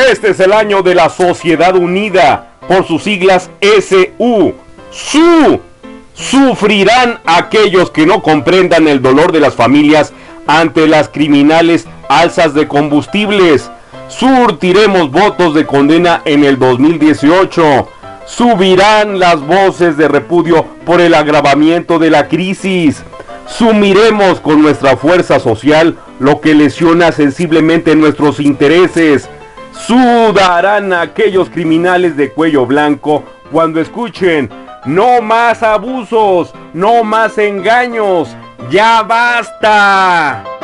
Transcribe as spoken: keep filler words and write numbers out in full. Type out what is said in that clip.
Este es el año de la Sociedad Unida, por sus siglas S U. ¡Su! Sufrirán aquellos que no comprendan el dolor de las familias ante las criminales alzas de combustibles. Surtiremos votos de condena en el dos mil dieciocho. Subirán las voces de repudio por el agravamiento de la crisis. Sumiremos con nuestra fuerza social lo que lesiona sensiblemente nuestros intereses. Sudarán aquellos criminales de cuello blanco cuando escuchen: no más abusos, no más engaños, ya basta.